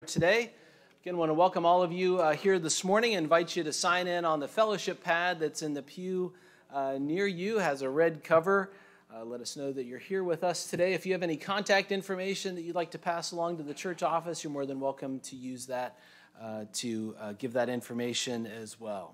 today. Again, I want to welcome all of you here this morning and invite you to sign in on the fellowship pad that's in the pew near you. It has a red cover. Let us know that you're here with us today. If you have any contact information that you'd like to pass along to the church office, you're more than welcome to use that to give that information as well.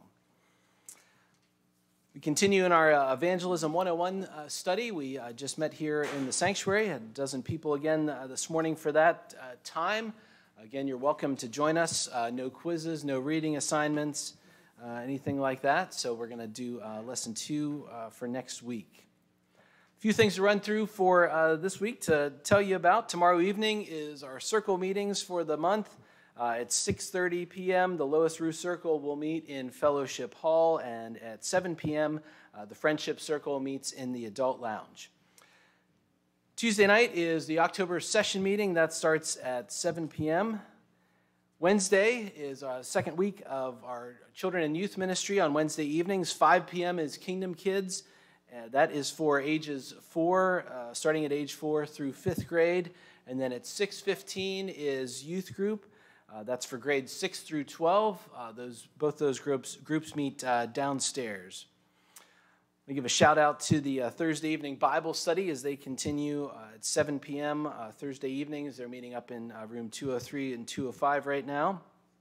We continue in our Evangelism 101 study. We just met here in the sanctuary, a dozen people again this morning for that time. Again, you're welcome to join us. No quizzes, no reading assignments, anything like that. So we're going to do lesson 2 for next week. A few things to run through for this week to tell you about. Tomorrow evening is our circle meetings for the month. At 6:30 p.m., the Lois Rue Circle will meet in Fellowship Hall, and at 7 p.m., the Friendship Circle meets in the Adult Lounge. Tuesday night is the October session meeting. That starts at 7 p.m. Wednesday is our second week of our children and youth ministry on Wednesday evenings. 5 p.m. is Kingdom Kids. That is for ages 4, starting at age 4 through 5th grade. And then at 6:15 is youth group. That's for grades 6 through 12. Both those groups meet downstairs. We give a shout out to the Thursday evening Bible study as they continue at 7 p.m. Thursday evenings. They're meeting up in room 203 and 205 right now.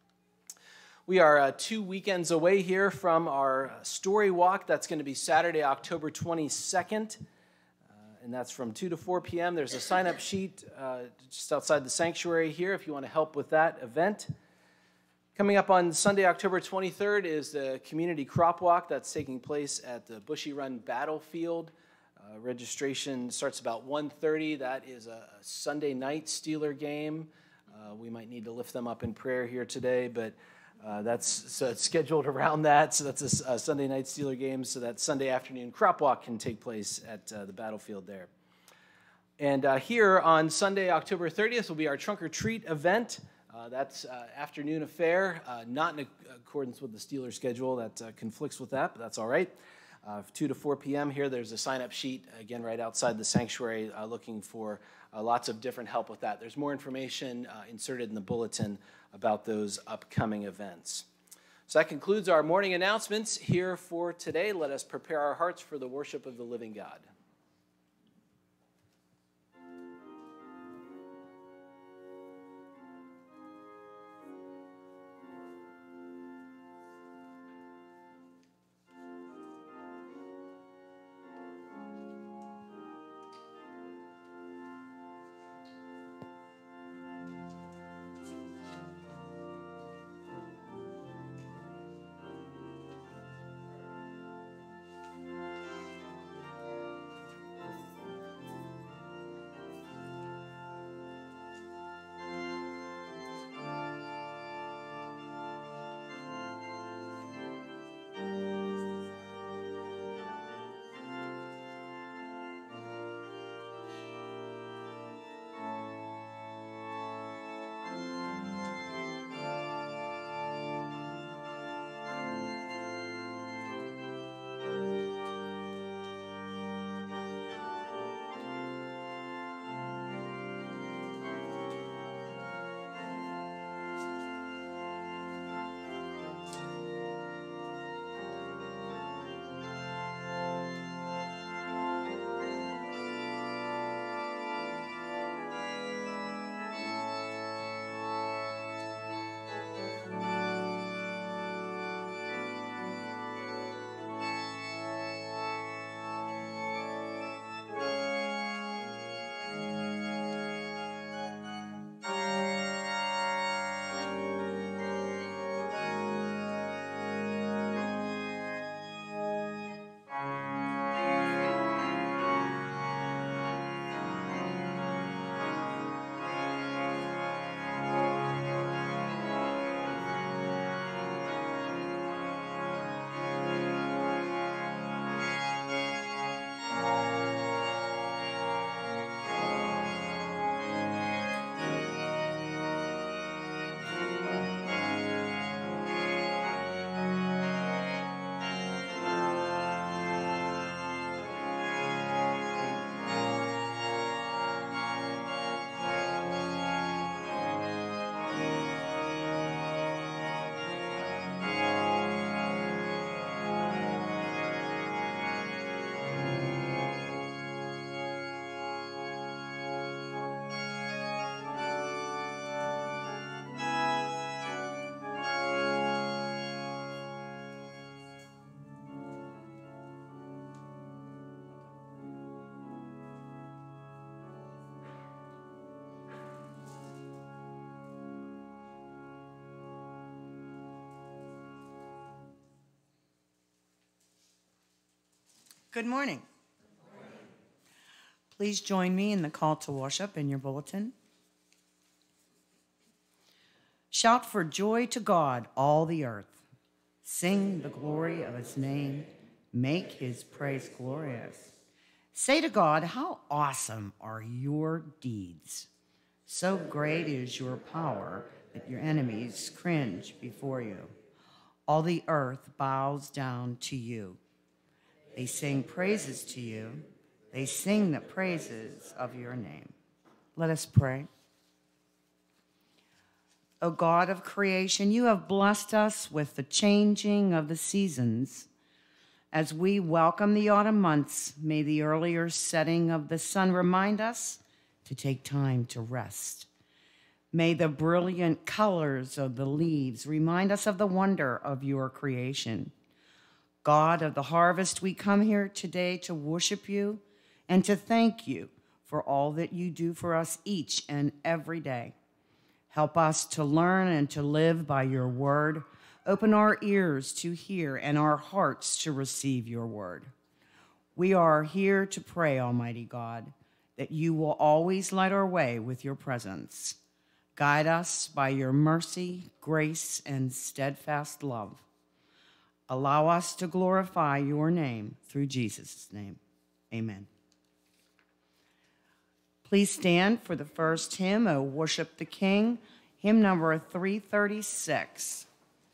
We are 2 weekends away here from our story walk. That's going to be Saturday, October 22nd. And that's from 2 to 4 p.m. There's a sign-up sheet just outside the sanctuary here if you want to help with that event. Coming up on Sunday, October 23rd, is the Community Crop Walk. That's taking place at the Bushy Run Battlefield. Registration starts about 1:30. That is a Sunday night Steeler game. We might need to lift them up in prayer here today, but it's scheduled around that. So that's a Sunday night Steeler game. So that Sunday afternoon crop walk can take place at the battlefield there. And here on Sunday, October 30th, will be our trunk or treat event. That's afternoon affair, not in accordance with the Steeler schedule. That conflicts with that, but that's all right. 2 to 4 p.m. here, there's a sign-up sheet, again, right outside the sanctuary, looking for lots of different help with that. There's more information inserted in the bulletin about those upcoming events. So that concludes our morning announcements here for today. Let us prepare our hearts for the worship of the living God. Good morning. Please join me in the call to worship in your bulletin. Shout for joy to God, all the earth. Sing the glory of his name. Make his praise glorious. Say to God, how awesome are your deeds. So great is your power that your enemies cringe before you. All the earth bows down to you. They sing praises to you. They sing the praises of your name. Let us pray. O God of creation, you have blessed us with the changing of the seasons. As we welcome the autumn months, may the earlier setting of the sun remind us to take time to rest. May the brilliant colors of the leaves remind us of the wonder of your creation. God of the harvest, we come here today to worship you and to thank you for all that you do for us each and every day. Help us to learn and to live by your word. Open our ears to hear and our hearts to receive your word. We are here to pray, Almighty God, that you will always light our way with your presence. Guide us by your mercy, grace, and steadfast love. Allow us to glorify your name through Jesus' name. Amen. Please stand for the first hymn, O Worship the King, hymn number 336.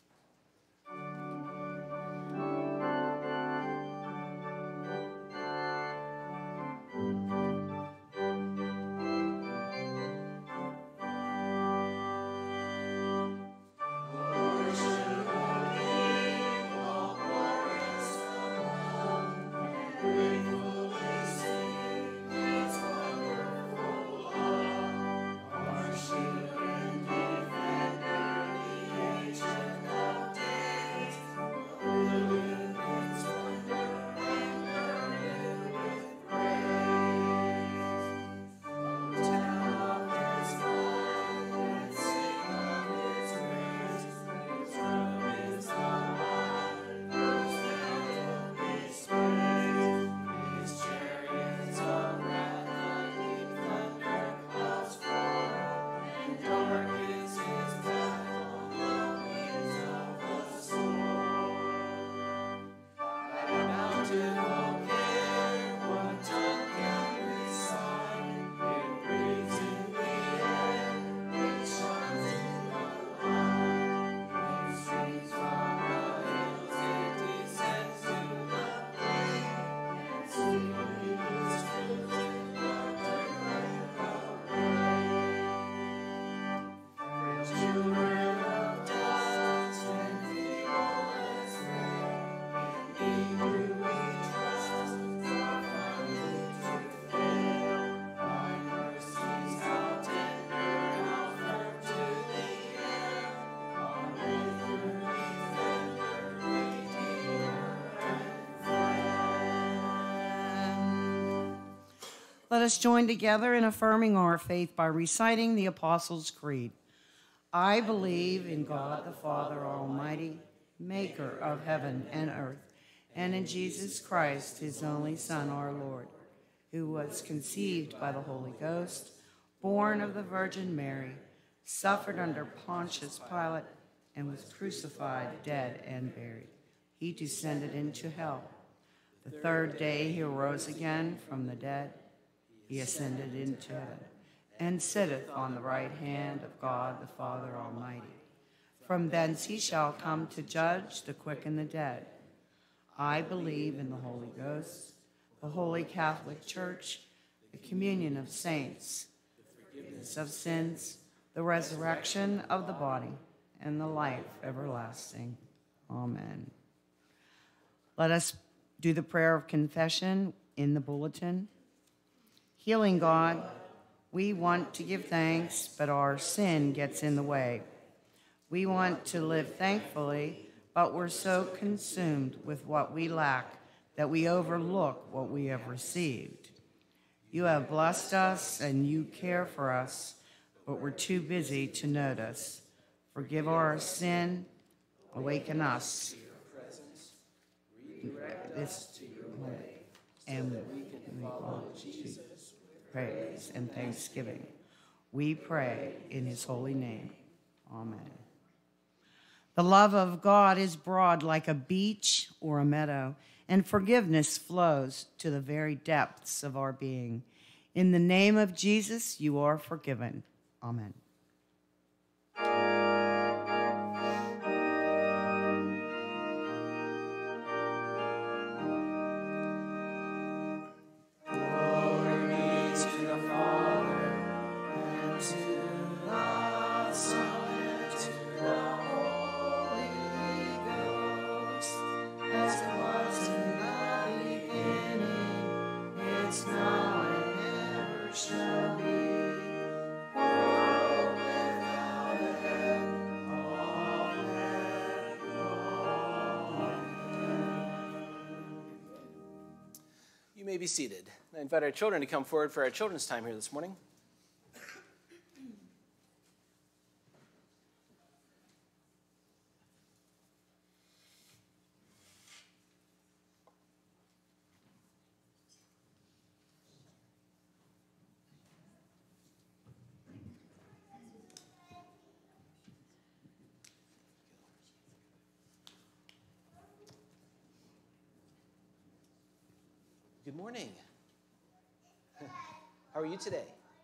Let us join together in affirming our faith by reciting the Apostles' Creed. I believe in God the Father Almighty, maker of heaven and earth, and in Jesus Christ, his only Son, our Lord, who was conceived by the Holy Ghost, born of the Virgin Mary, suffered under Pontius Pilate, and was crucified, dead, and buried. He descended into hell. The third day he arose again from the dead. He ascended into heaven, and sitteth on the right hand of God the Father Almighty. From thence he shall come to judge the quick and the dead. I believe in the Holy Ghost, the Holy Catholic Church, the communion of saints, the forgiveness of sins, the resurrection of the body, and the life everlasting. Amen. Let us do the prayer of confession in the bulletin. Healing God, we want to give thanks, but our sin gets in the way. We want to live thankfully, but we're so consumed with what we lack that we overlook what we have received. You have blessed us and you care for us, but we're too busy to notice. Forgive our sin, awaken us. This and we can follow Jesus. Praise and thanksgiving. We pray in his holy name. Amen. The love of God is broad like a beach or a meadow, and forgiveness flows to the very depths of our being. In the name of Jesus, you are forgiven. Amen. You may be seated. I invite our children to come forward for our children's time here this morning. Good morning. How are you today?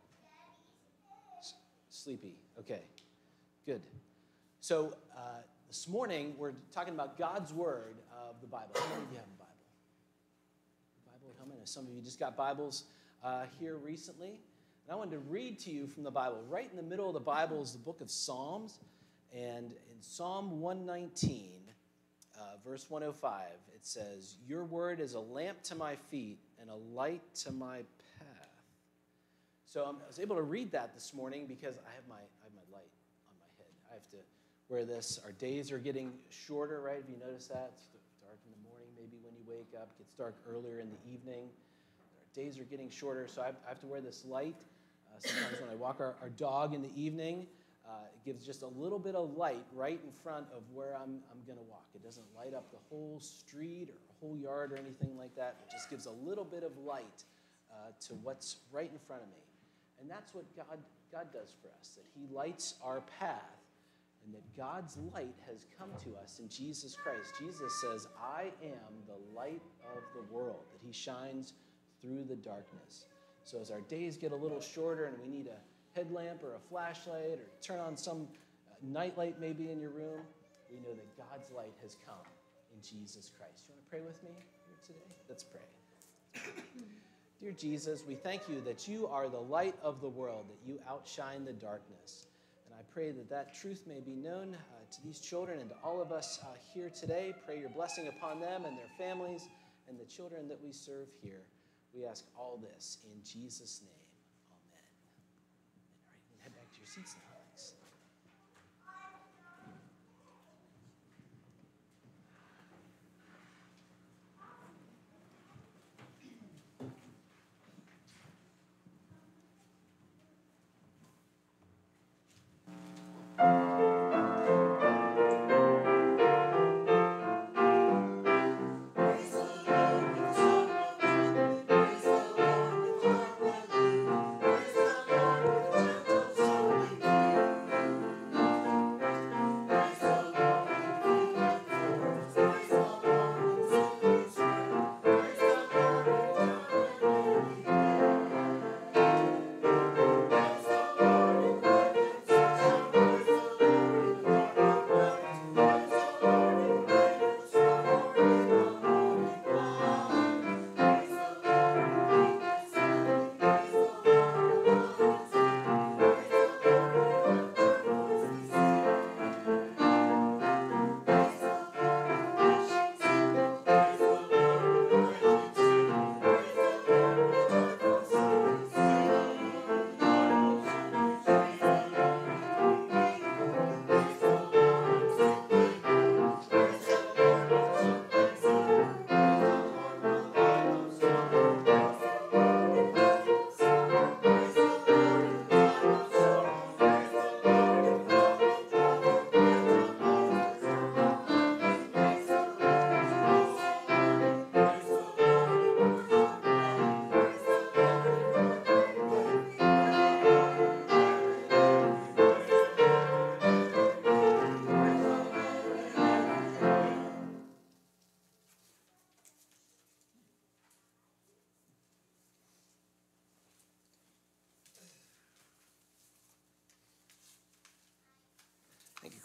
Sleepy. Okay, good. So this morning we're talking about God's Word of the Bible. How many of you have a Bible? Bible at home? And some of you just got Bibles here recently. And I wanted to read to you from the Bible. Right in the middle of the Bible is the book of Psalms. And in Psalm 119, verse 105, it says, "Your word is a lamp to my feet and a light to my path." So I was able to read that this morning because I have my light on my head. I have to wear this. Our days are getting shorter, right? Have you noticed that? It's dark in the morning, maybe when you wake up. It gets dark earlier in the evening. Our days are getting shorter, so I have to wear this light. Sometimes when I walk our dog in the evening, it gives just a little bit of light right in front of where I'm going to walk. It doesn't light up the whole street or a whole yard or anything like that. It just gives a little bit of light to what's right in front of me. And that's what God does for us, that he lights our path, and that God's light has come to us in Jesus Christ. Jesus says, "I am the light of the world," that he shines through the darkness. So as our days get a little shorter and we need a headlamp or a flashlight or turn on some nightlight maybe in your room, we know that God's light has come in Jesus Christ. You want to pray with me here today? Let's pray. Dear Jesus, we thank you that you are the light of the world, that you outshine the darkness. And I pray that that truth may be known to these children and to all of us here today. Pray your blessing upon them and their families and the children that we serve here. We ask all this in Jesus' name. Amen. All right, you can head back to your seats now. Thanks.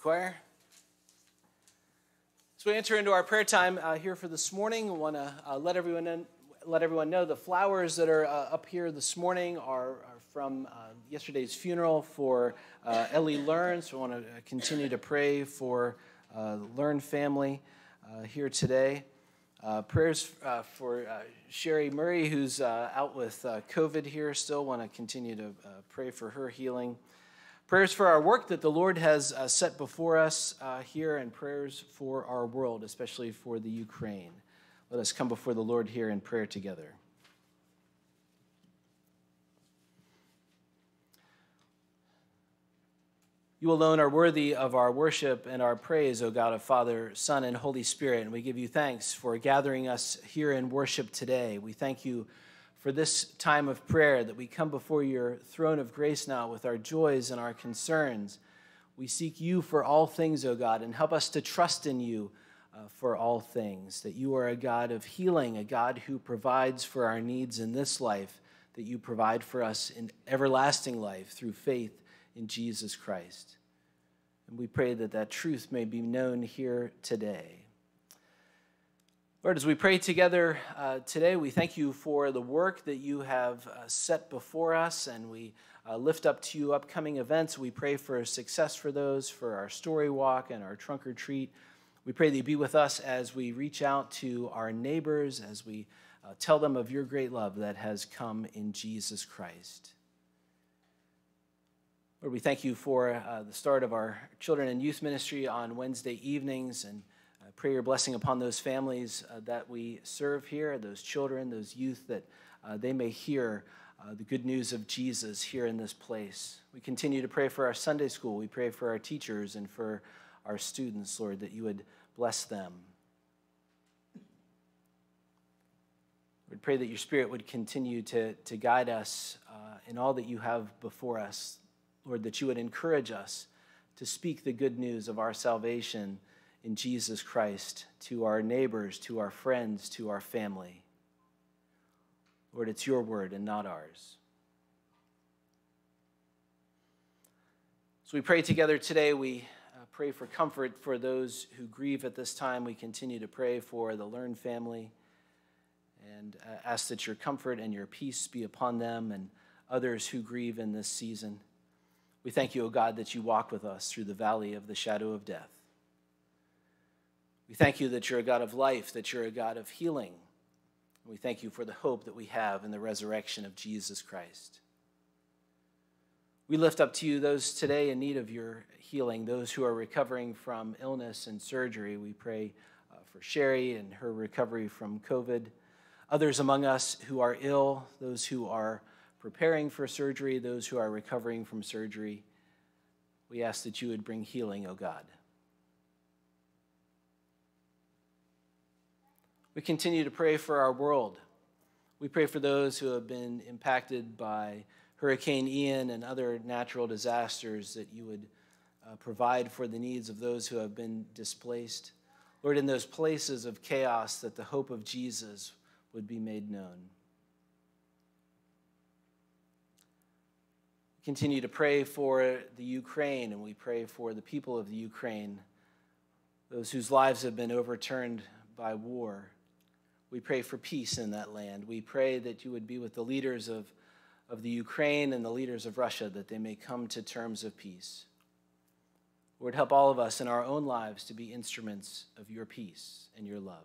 choir. As we enter into our prayer time here for this morning, I want to let everyone know the flowers that are up here this morning are from yesterday's funeral for Ellie Learn. So I want to continue to pray for the Learn family here today. Prayers for Sherry Murray, who's out with COVID here still. Want to continue to pray for her healing. Prayers for our work that the Lord has set before us here, and prayers for our world, especially for the Ukraine. Let us come before the Lord here in prayer together. You alone are worthy of our worship and our praise, O God of Father, Son, and Holy Spirit, and we give you thanks for gathering us here in worship today. We thank you for this time of prayer, that we come before your throne of grace now with our joys and our concerns. We seek you for all things, O God, and help us to trust in you for all things, that you are a God of healing, a God who provides for our needs in this life, that you provide for us in everlasting life through faith in Jesus Christ. And we pray that that truth may be known here today. Lord, as we pray together today, we thank you for the work that you have set before us, and we lift up to you upcoming events. We pray for success for those, for our story walk and our trunk or treat. We pray that you be with us as we reach out to our neighbors, as we tell them of your great love that has come in Jesus Christ. Lord, we thank you for the start of our children and youth ministry on Wednesday evenings, and pray your blessing upon those families that we serve here, those children, those youth, that they may hear the good news of Jesus here in this place. We continue to pray for our Sunday school. We pray for our teachers and for our students, Lord, that you would bless them. We pray that your Spirit would continue to guide us in all that you have before us. Lord, that you would encourage us to speak the good news of our salvation in Jesus Christ to our neighbors, to our friends, to our family. Lord, it's your word and not ours. So we pray together today. We pray for comfort for those who grieve at this time. We continue to pray for the Learn family and ask that your comfort and your peace be upon them and others who grieve in this season. We thank you, O God, that you walk with us through the valley of the shadow of death. We thank you that you're a God of life, that you're a God of healing. We thank you for the hope that we have in the resurrection of Jesus Christ. We lift up to you those today in need of your healing, those who are recovering from illness and surgery. We pray for Sherry and her recovery from COVID. Others among us who are ill, those who are preparing for surgery, those who are recovering from surgery. We ask that you would bring healing, O God. We continue to pray for our world. We pray for those who have been impacted by Hurricane Ian and other natural disasters, that you would provide for the needs of those who have been displaced. Lord, in those places of chaos, that the hope of Jesus would be made known. We continue to pray for the Ukraine, and we pray for the people of the Ukraine, those whose lives have been overturned by war. We pray for peace in that land. We pray that you would be with the leaders of the Ukraine and the leaders of Russia, that they may come to terms of peace. Lord, help all of us in our own lives to be instruments of your peace and your love.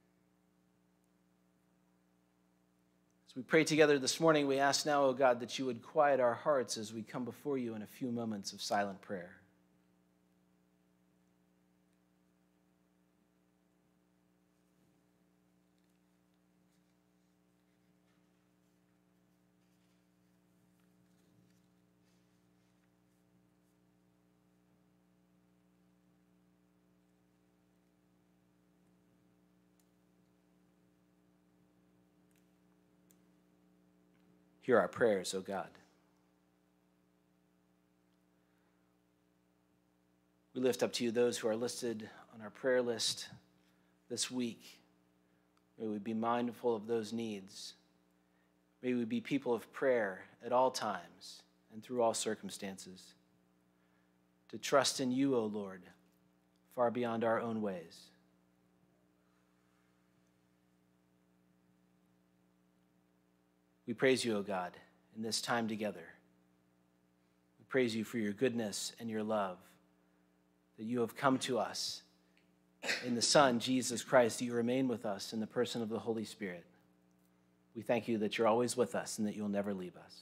As we pray together this morning, we ask now, O God, that you would quiet our hearts as we come before you in a few moments of silent prayer. Hear our prayers, O God. We lift up to you those who are listed on our prayer list this week. May we be mindful of those needs. May we be people of prayer at all times and through all circumstances. to trust in you, O Lord, far beyond our own ways. We praise you, O God, in this time together. We praise you for your goodness and your love, that you have come to us in the Son, Jesus Christ, that you remain with us in the person of the Holy Spirit. We thank you that you're always with us and that you'll never leave us.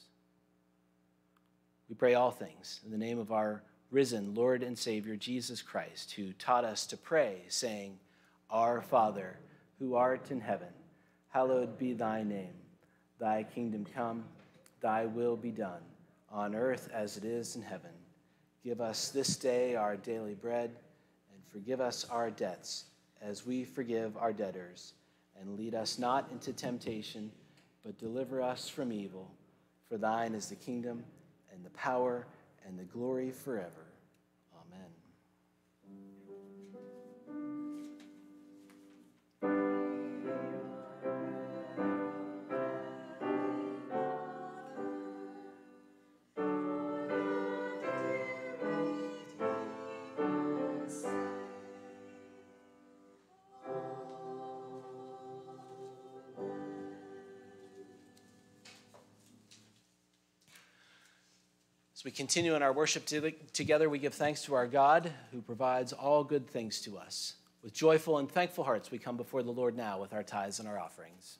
We pray all things in the name of our risen Lord and Savior, Jesus Christ, who taught us to pray, saying, Our Father, who art in heaven, hallowed be thy name. Thy kingdom come, thy will be done, on earth as it is in heaven. Give us this day our daily bread, and forgive us our debts, as we forgive our debtors. And lead us not into temptation, but deliver us from evil. For thine is the kingdom, and the power, and the glory forever. Amen. As we continue in our worship together, we give thanks to our God who provides all good things to us. With joyful and thankful hearts, we come before the Lord now with our tithes and our offerings.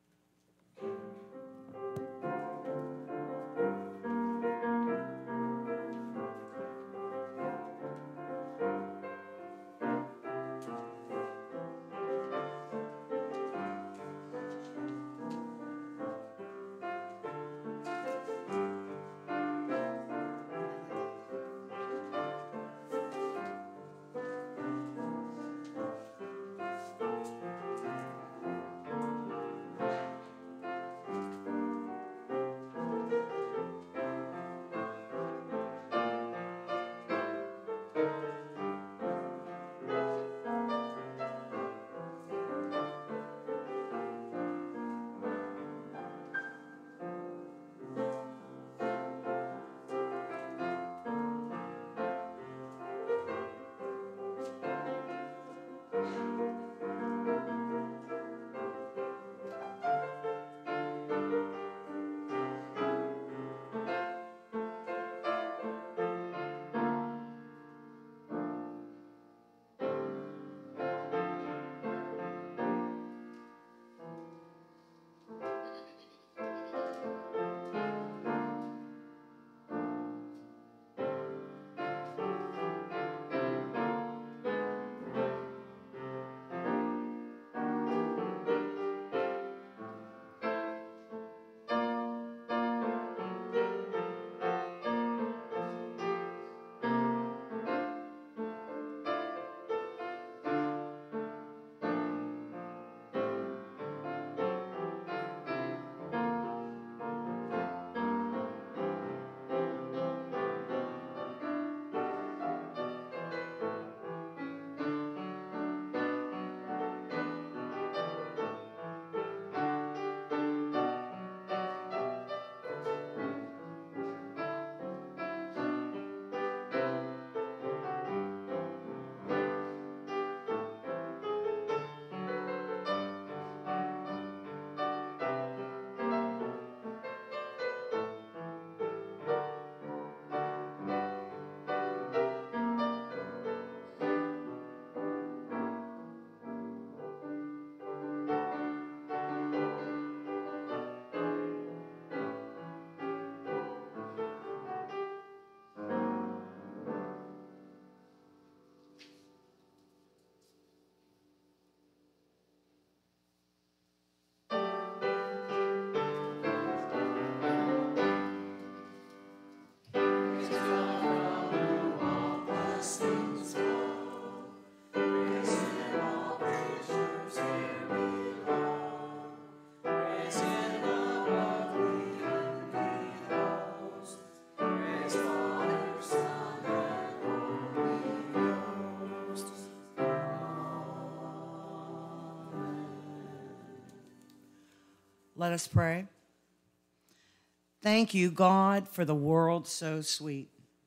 Let us pray. Thank you, God, for the world so sweet.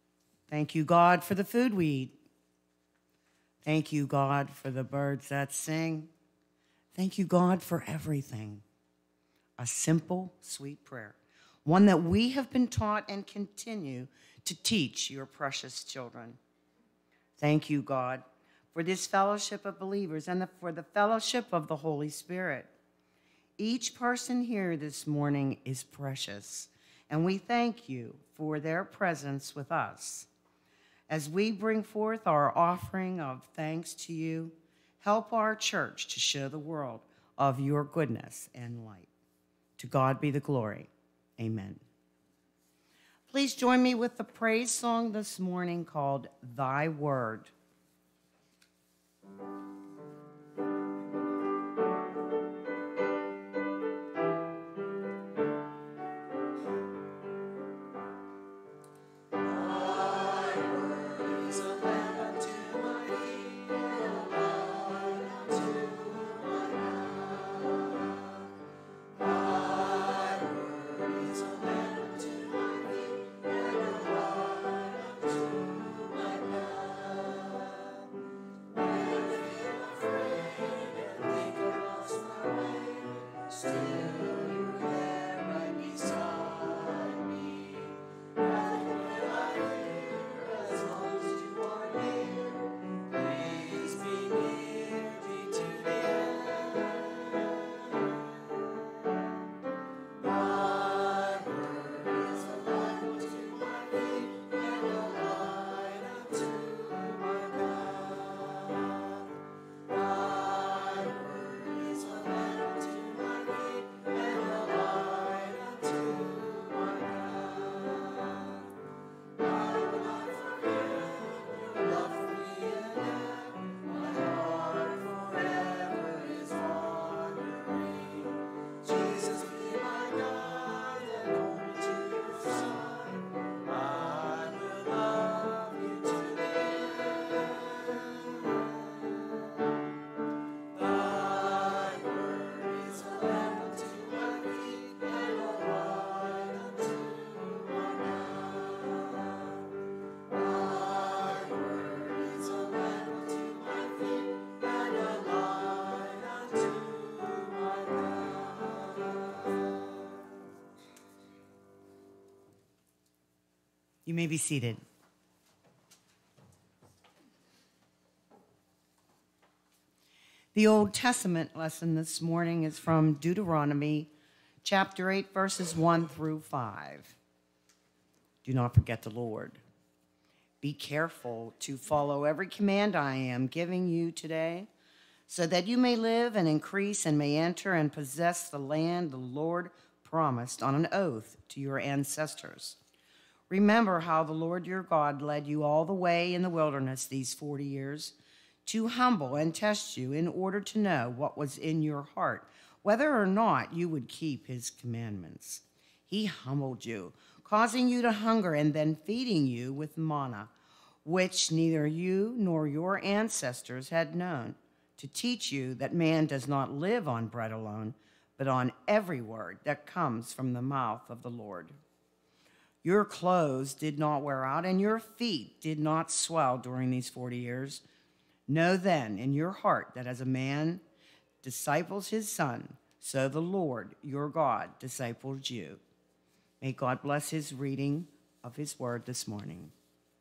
Thank you, God, for the food we eat. Thank you, God, for the birds that sing. Thank you, God, for everything. A simple, sweet prayer, one that we have been taught and continue to teach your precious children. Thank you, God, for this fellowship of believers and for the fellowship of the Holy Spirit. Each person here this morning is precious, and we thank you for their presence with us. As we bring forth our offering of thanks to you, help our church to show the world of your goodness and light. To God be the glory. Amen. Please join me with the praise song this morning called Thy Word. You may be seated. The Old Testament lesson this morning is from Deuteronomy chapter 8, verses 1 through 5. Do not forget the Lord. Be careful to follow every command I am giving you today, so that you may live and increase and may enter and possess the land the Lord promised on an oath to your ancestors. Remember how the Lord your God led you all the way in the wilderness these 40 years to humble and test you in order to know what was in your heart, whether or not you would keep his commandments. He humbled you, causing you to hunger and then feeding you with manna, which neither you nor your ancestors had known, to teach you that man does not live on bread alone, but on every word that comes from the mouth of the Lord. Your clothes did not wear out, and your feet did not swell during these 40 years. Know then in your heart that as a man disciples his son, so the Lord your God disciples you. May God bless his reading of his word this morning.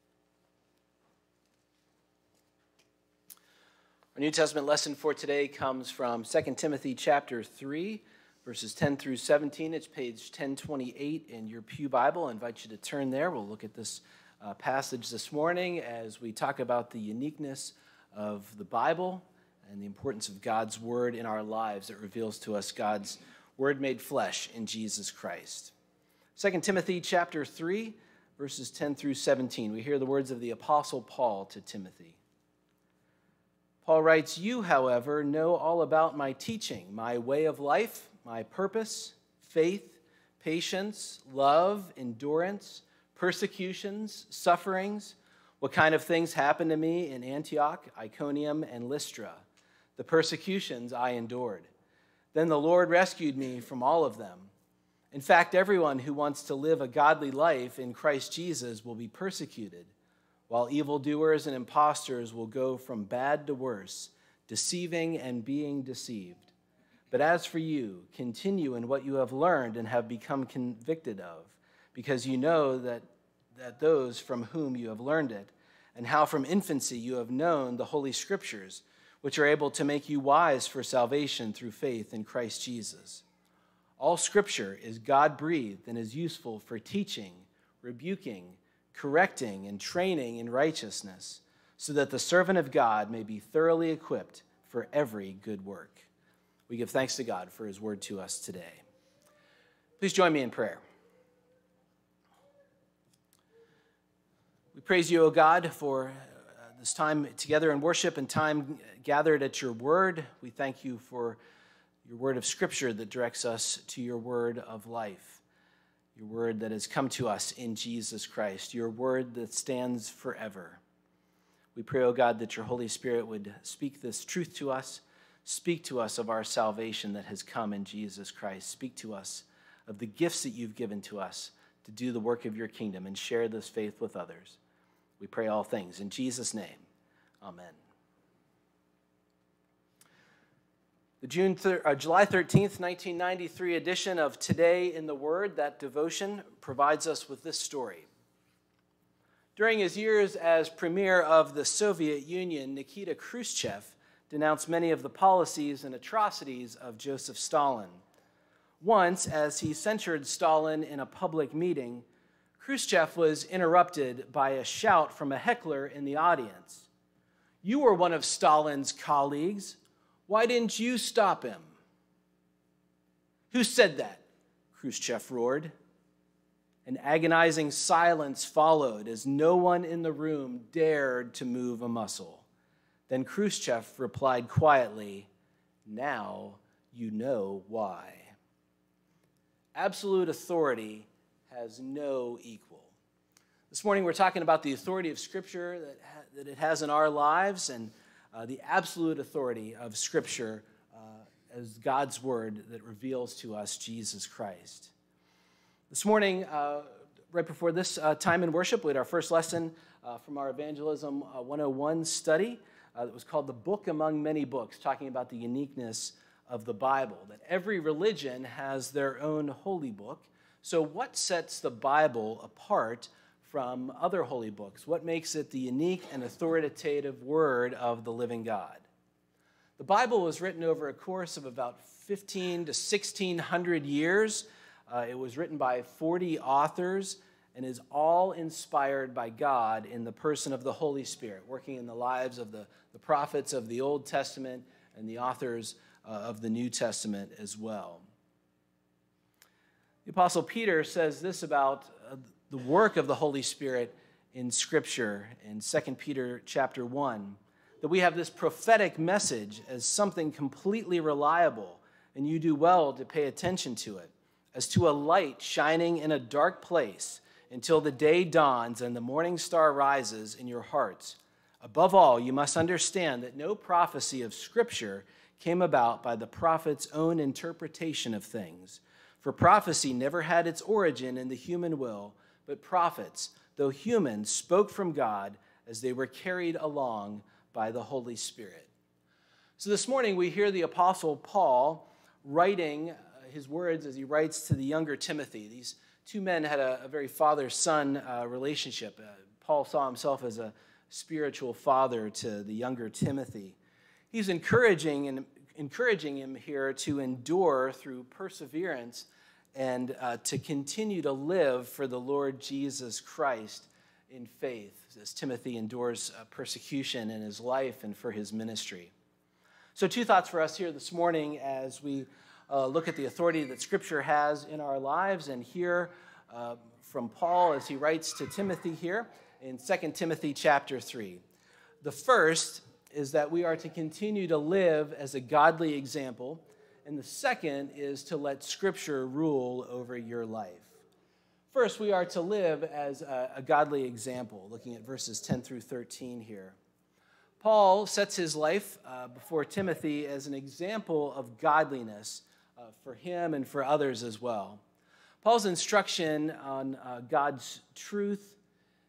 Our New Testament lesson for today comes from 2 Timothy chapter 3, verses 10 through 17. It's page 1028 in your pew Bible. I invite you to turn there. We'll look at this passage this morning as we talk about the uniqueness of the Bible and the importance of God's word in our lives. It reveals to us God's word made flesh in Jesus Christ. 2 Timothy chapter 3, verses 10 through 17. We hear the words of the Apostle Paul to Timothy. Paul writes, "You, however, know all about my teaching, my way of life, my purpose, faith, patience, love, endurance, persecutions, sufferings, what kind of things happened to me in Antioch, Iconium, and Lystra, the persecutions I endured. Then the Lord rescued me from all of them. In fact, everyone who wants to live a godly life in Christ Jesus will be persecuted, while evildoers and impostors will go from bad to worse, deceiving and being deceived. But as for you, continue in what you have learned and have become convicted of, because you know that those from whom you have learned it, and how from infancy you have known the Holy Scriptures, which are able to make you wise for salvation through faith in Christ Jesus. All Scripture is God-breathed and is useful for teaching, rebuking, correcting, and training in righteousness, so that the servant of God may be thoroughly equipped for every good work. We give thanks to God for his word to us today. Please join me in prayer. We praise you, O God, for this time together in worship and time gathered at your word. We thank you for your word of Scripture that directs us to your word of life, your word that has come to us in Jesus Christ, your word that stands forever. We pray, O God, that your Holy Spirit would speak this truth to us, speak to us of our salvation that has come in Jesus Christ, speak to us of the gifts that you've given to us to do the work of your kingdom and share this faith with others. We pray all things in Jesus' name. Amen. The July 13th, 1993 edition of Today in the Word, that devotion, provides us with this story. During his years as premier of the Soviet Union, Nikita Khrushchev denounced many of the policies and atrocities of Joseph Stalin. Once, as he censured Stalin in a public meeting, Khrushchev was interrupted by a shout from a heckler in the audience. "You were one of Stalin's colleagues. Why didn't you stop him?" "Who said that?" Khrushchev roared. An agonizing silence followed as no one in the room dared to move a muscle. Then Khrushchev replied quietly, "Now you know why." Absolute authority has no equal. This morning we're talking about the authority of Scripture that it has in our lives and the absolute authority of Scripture as God's Word that reveals to us Jesus Christ. This morning, right before this time in worship, we had our first lesson from our Evangelism 101 study that was called The Book Among Many Books, talking about the uniqueness of the Bible, that every religion has their own holy book. So what sets the Bible apart from other holy books? What makes it the unique and authoritative word of the living God? The Bible was written over a course of about 15 to 1600 years. It was written by 40 authors and is all inspired by God in the person of the Holy Spirit, working in the lives of the prophets of the Old Testament and the authors of the New Testament as well. The Apostle Peter says this about the work of the Holy Spirit in Scripture in 2 Peter chapter 1, that we have this prophetic message as something completely reliable, and you do well to pay attention to it, as to a light shining in a dark place until the day dawns and the morning star rises in your hearts. Above all, you must understand that no prophecy of Scripture came about by the prophet's own interpretation of things. For prophecy never had its origin in the human will, but prophets, though human, spoke from God as they were carried along by the Holy Spirit. So this morning we hear the Apostle Paul writing his words as he writes to the younger Timothy. These two men had a very father-son relationship. Paul saw himself as a spiritual father to the younger Timothy. He's encouraging him here to endure through perseverance and to continue to live for the Lord Jesus Christ in faith as Timothy endures persecution in his life and for his ministry. So 2 thoughts for us here this morning as we look at the authority that Scripture has in our lives and hear from Paul as he writes to Timothy here in 2 Timothy chapter 3. The first is that we are to continue to live as a godly example, and the second is to let Scripture rule over your life. First, we are to live as a godly example, looking at verses 10 through 13 here. Paul sets his life before Timothy as an example of godliness for him and for others as well. Paul's instruction on God's truth,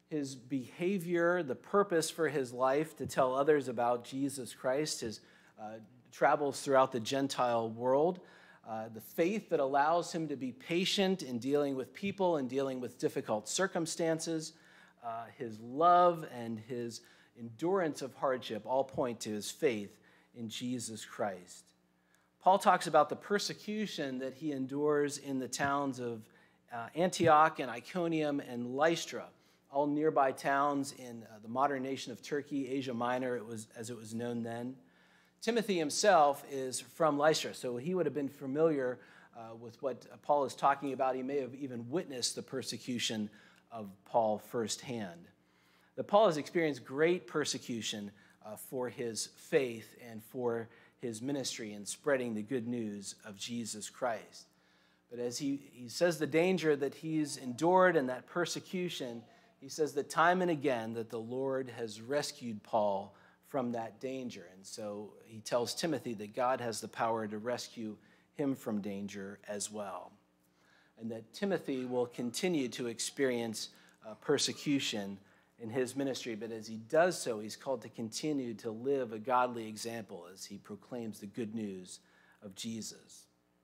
his behavior, the purpose for his life to tell others about Jesus Christ, his travels throughout the Gentile world, the faith that allows him to be patient in dealing with people and dealing with difficult circumstances, his love and his endurance of hardship all point to his faith in Jesus Christ. Paul talks about the persecution that he endures in the towns of Antioch and Iconium and Lystra, all nearby towns in the modern nation of Turkey, Asia Minor, as it was known then. Timothy himself is from Lystra, so he would have been familiar with what Paul is talking about. He may have even witnessed the persecution of Paul firsthand. That Paul has experienced great persecution for his faith and for his ministry in spreading the good news of Jesus Christ. But as he says the danger that he's endured and that persecution, he says that time and again that the Lord has rescued Paul from that danger. And so he tells Timothy that God has the power to rescue him from danger as well. And that Timothy will continue to experience persecution in his ministry, but as he does so, he's called to continue to live a godly example as he proclaims the good news of Jesus.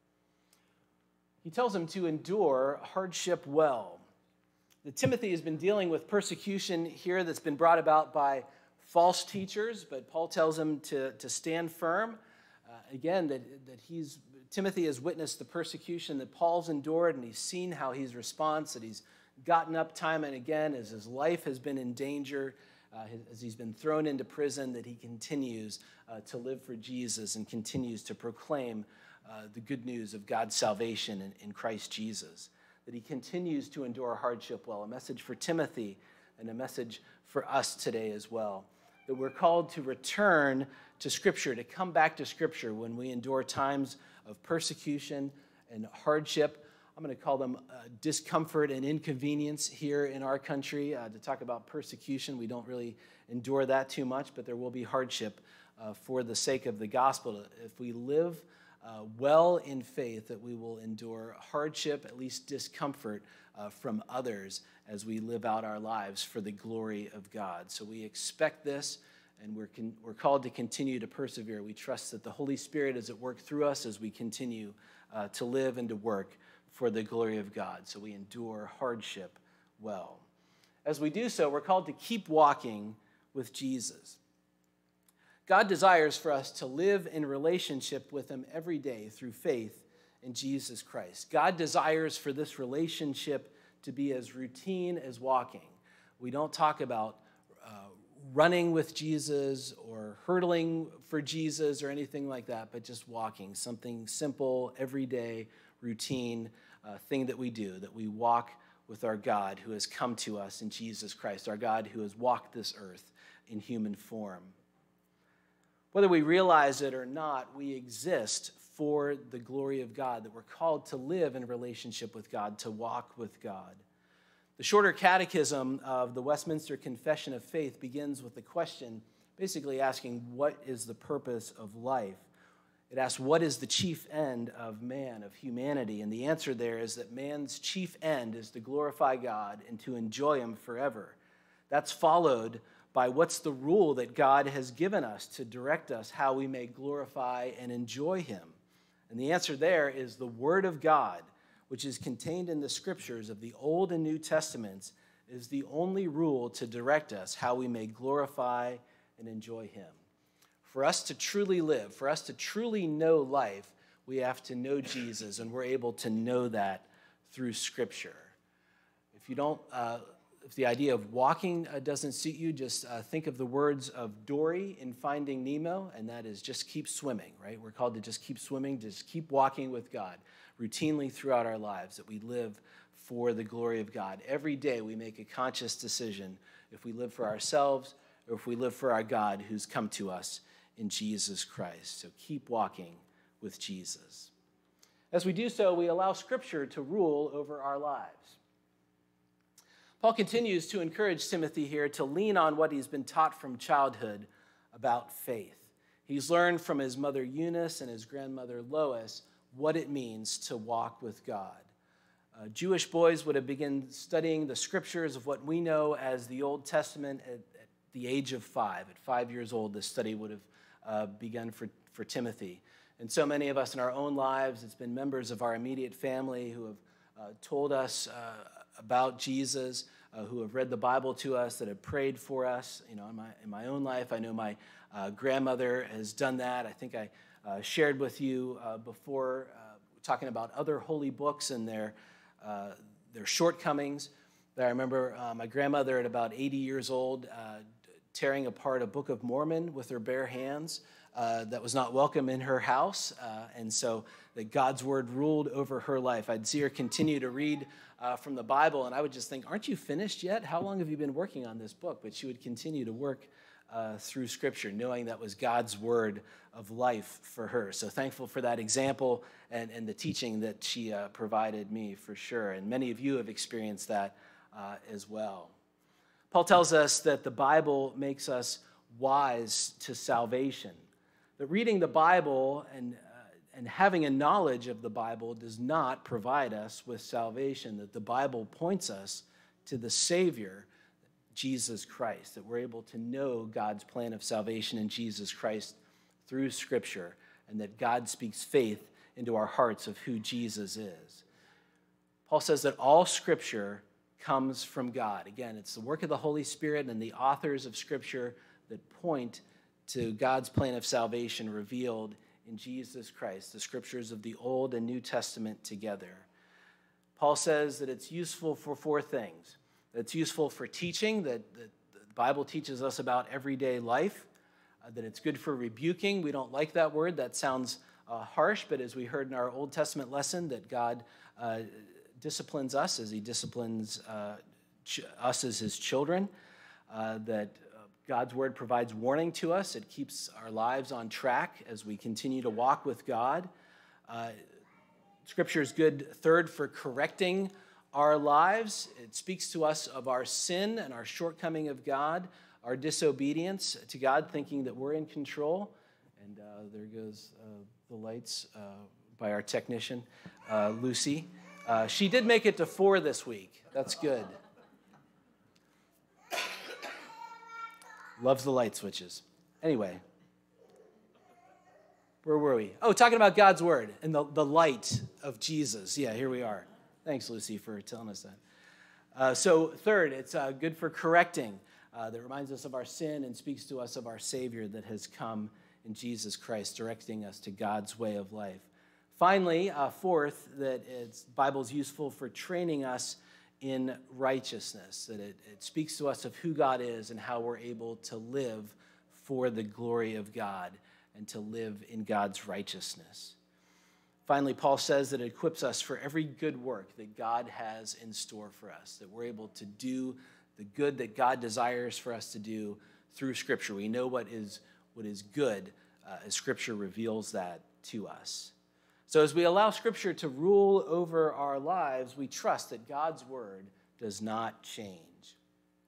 He tells him to endure hardship well. That Timothy has been dealing with persecution here that's been brought about by false teachers, but Paul tells him to stand firm. Again, that Timothy has witnessed the persecution that Paul's endured, and he's seen how he's responds, that he's gotten up time and again as his life has been in danger, as he's been thrown into prison, that he continues to live for Jesus and continues to proclaim the good news of God's salvation in Christ Jesus. That he continues to endure hardship well, a message for Timothy and a message for us today as well. That we're called to return to Scripture, to come back to Scripture when we endure times of persecution and hardship. I'm going to call them discomfort and inconvenience here in our country. To talk about persecution, we don't really endure that too much, but there will be hardship for the sake of the gospel. If we live well in faith, that we will endure hardship, at least discomfort from others as we live out our lives for the glory of God. So we expect this, and we're called to continue to persevere. We trust that the Holy Spirit is at work through us as we continue to live and to work for the glory of God. So we endure hardship well. As we do so, we're called to keep walking with Jesus. God desires for us to live in relationship with him every day through faith in Jesus Christ. God desires for this relationship to be as routine as walking. We don't talk about running with Jesus or hurdling for Jesus or anything like that, but just walking, something simple, everyday, routine thing that we do, that we walk with our God who has come to us in Jesus Christ, our God who has walked this earth in human form. Whether we realize it or not, we exist for the glory of God, that we're called to live in relationship with God, to walk with God. The shorter catechism of the Westminster Confession of Faith begins with the question, basically asking, what is the purpose of life? It asks, what is the chief end of man, of humanity? And the answer there is that man's chief end is to glorify God and to enjoy him forever. That's followed by what's the rule that God has given us to direct us how we may glorify and enjoy him. And the answer there is the Word of God, which is contained in the Scriptures of the Old and New Testaments, is the only rule to direct us how we may glorify and enjoy him. For us to truly live, for us to truly know life, we have to know Jesus, and we're able to know that through Scripture. If the idea of walking doesn't suit you, just think of the words of Dory in Finding Nemo, and that is just keep swimming, right? We're called to just keep swimming, just keep walking with God routinely throughout our lives, that we live for the glory of God. Every day we make a conscious decision if we live for ourselves or if we live for our God who's come to us in Jesus Christ. So keep walking with Jesus. As we do so, we allow Scripture to rule over our lives. Paul continues to encourage Timothy here to lean on what he's been taught from childhood about faith. He's learned from his mother Eunice and his grandmother Lois what it means to walk with God. Jewish boys would have begun studying the scriptures of what we know as the Old Testament at the age of 5. At 5 years old, this study would have begun for Timothy. And so many of us in our own lives, it's been members of our immediate family who have told us about Jesus, who have read the Bible to us, that have prayed for us. You know, in my own life, I know my grandmother has done that. I think I shared with you before, talking about other holy books and their shortcomings. I remember my grandmother at about 80 years old tearing apart a Book of Mormon with her bare hands. That was not welcome in her house, and so that God's word ruled over her life. I'd see her continue to read from the Bible, and I would just think, aren't you finished yet? How long have you been working on this book? But she would continue to work through Scripture, knowing that was God's word of life for her. So thankful for that example and the teaching that she provided me, for sure. And many of you have experienced that as well. Paul tells us that the Bible makes us wise to salvation. That reading the Bible and having a knowledge of the Bible does not provide us with salvation, that the Bible points us to the Savior, Jesus Christ, that we're able to know God's plan of salvation in Jesus Christ through Scripture, and that God speaks faith into our hearts of who Jesus is. Paul says that all Scripture comes from God. Again, it's the work of the Holy Spirit and the authors of Scripture that point to God's plan of salvation revealed in Jesus Christ, the Scriptures of the Old and New Testament together. Paul says that it's useful for 4 things. It's useful for teaching, that the Bible teaches us about everyday life, that it's good for rebuking. We don't like that word. That sounds harsh, but as we heard in our Old Testament lesson, that God disciplines us as he disciplines us as his children, that God's word provides warning to us. It keeps our lives on track as we continue to walk with God. Scripture is good, third, for correcting our lives. It speaks to us of our sin and our shortcoming of God, our disobedience to God, thinking that we're in control. And there goes the lights by our technician, Lucy. She did make it to 4 this week. That's good. Loves the light switches. Anyway, where were we? Oh, talking about God's word and the light of Jesus. Yeah, here we are. Thanks, Lucy, for telling us that. So third, it's good for correcting. That reminds us of our sin and speaks to us of our Savior that has come in Jesus Christ, directing us to God's way of life. Finally, fourth, that the Bible's useful for training us in righteousness, that it speaks to us of who God is and how we're able to live for the glory of God and to live in God's righteousness. Finally, Paul says that it equips us for every good work that God has in store for us, that we're able to do the good that God desires for us to do through Scripture. We know what is good as Scripture reveals that to us. So as we allow Scripture to rule over our lives, we trust that God's word does not change.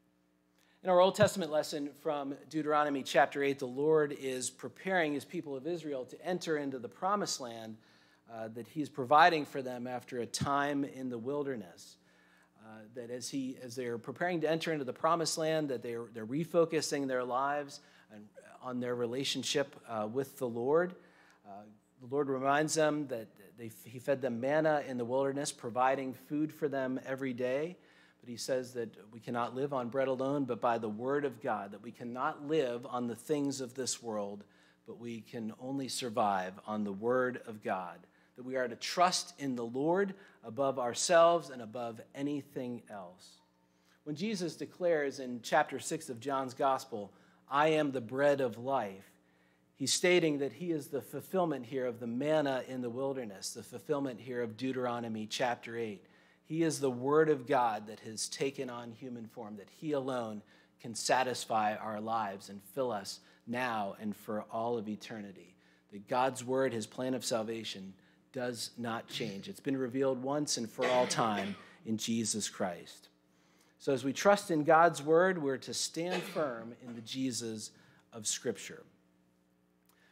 In our Old Testament lesson from Deuteronomy chapter 8, the Lord is preparing his people of Israel to enter into the promised land that he's providing for them after a time in the wilderness. That as they're preparing to enter into the promised land, that they're refocusing their lives on their relationship with the Lord. The Lord reminds them that he fed them manna in the wilderness, providing food for them every day. But he says that we cannot live on bread alone, but by the word of God, that we cannot live on the things of this world, but we can only survive on the word of God. That we are to trust in the Lord above ourselves and above anything else. When Jesus declares in chapter 6 of John's Gospel, "I am the bread of life," he's stating that he is the fulfillment here of the manna in the wilderness, the fulfillment here of Deuteronomy chapter 8. He is the word of God that has taken on human form, that he alone can satisfy our lives and fill us now and for all of eternity. That God's word, his plan of salvation, does not change. It's been revealed once and for all time in Jesus Christ. So as we trust in God's word, we're to stand firm in the Jesus of Scripture.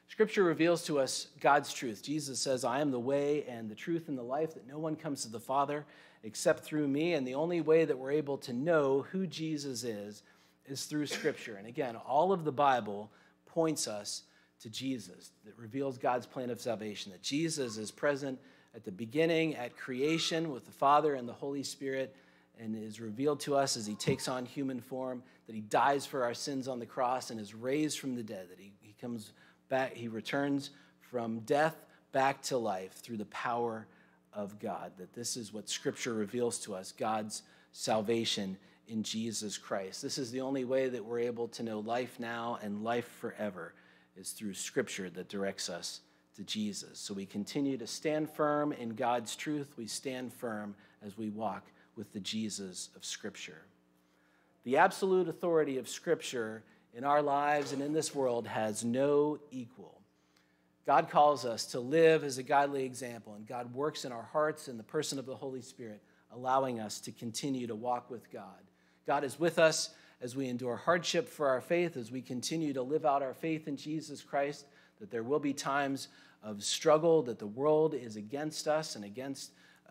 Scripture reveals to us God's truth. Jesus says, I am the way and the truth and the life, that no one comes to the Father except through me. And the only way that we're able to know who Jesus is through Scripture. And again, all of the Bible points us to Jesus. That reveals God's plan of salvation, that Jesus is present at the beginning, at creation, with the Father and the Holy Spirit, and is revealed to us as he takes on human form, that he dies for our sins on the cross and is raised from the dead, that he comes back, he returns from death back to life through the power of God. That this is what Scripture reveals to us, God's salvation in Jesus Christ. This is the only way that we're able to know life now and life forever, is through Scripture that directs us to Jesus. So we continue to stand firm in God's truth. We stand firm as we walk with the Jesus of Scripture. The absolute authority of Scripture in our lives and in this world has no equal. God calls us to live as a godly example, and God works in our hearts in the person of the Holy Spirit, allowing us to continue to walk with God. God is with us as we endure hardship for our faith, as we continue to live out our faith in Jesus Christ, that there will be times of struggle, that the world is against us and against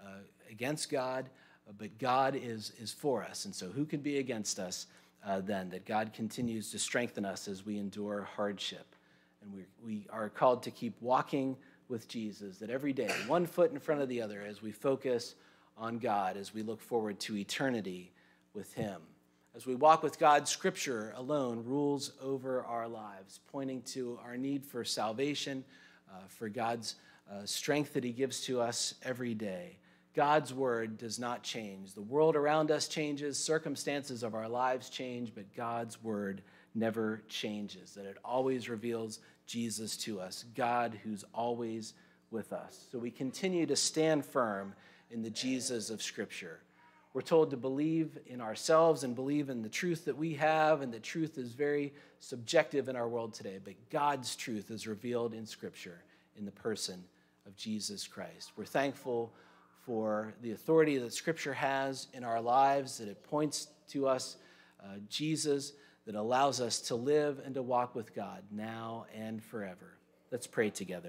God, but God is for us. And so who can be against us then? That God continues to strengthen us as we endure hardship. And we are called to keep walking with Jesus, that every day, one foot in front of the other, as we focus on God, as we look forward to eternity with him. As we walk with God, Scripture alone rules over our lives, pointing to our need for salvation, for God's strength that he gives to us every day. God's word does not change. The world around us changes, circumstances of our lives change, but God's word never changes, that it always reveals Jesus to us, God who's always with us. So we continue to stand firm in the Jesus of Scripture. We're told to believe in ourselves and believe in the truth that we have, and the truth is very subjective in our world today, but God's truth is revealed in Scripture in the person of Jesus Christ. We're thankful for the authority that Scripture has in our lives, that it points to us Jesus, that allows us to live and to walk with God now and forever. Let's pray together.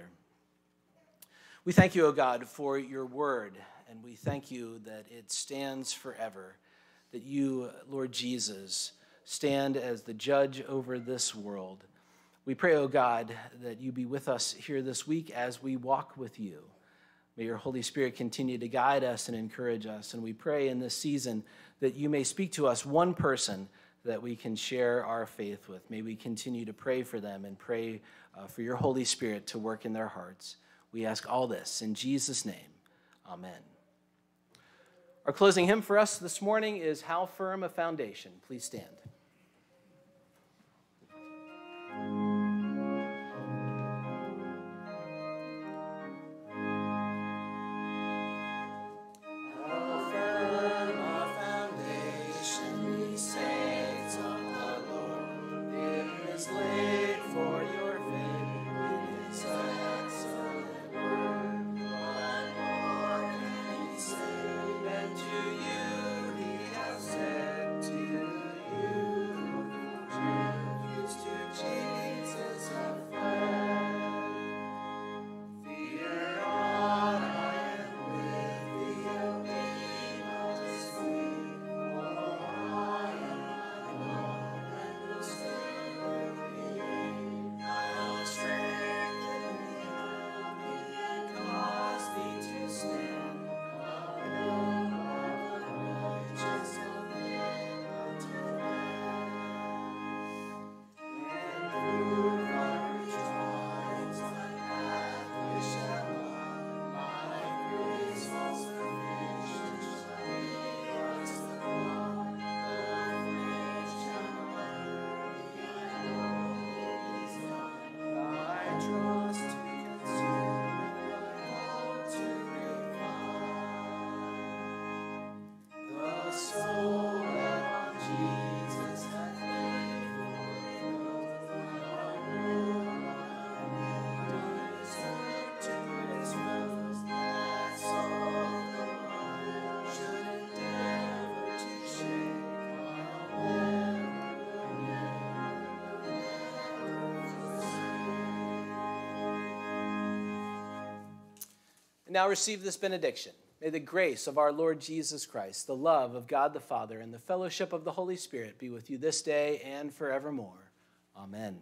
We thank you, O God, for your word, and we thank you that it stands forever, that you, Lord Jesus, stand as the judge over this world. We pray, O God, that you be with us here this week as we walk with you. May your Holy Spirit continue to guide us and encourage us. And we pray in this season that you may speak to us one person that we can share our faith with. May we continue to pray for them and pray for your Holy Spirit to work in their hearts. We ask all this in Jesus' name. Amen. Our closing hymn for us this morning is How Firm a Foundation. Please stand. To you Now receive this benediction. May the grace of our Lord Jesus Christ, the love of God the Father, and the fellowship of the Holy Spirit be with you this day and forevermore. Amen.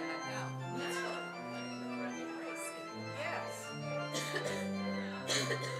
Yes.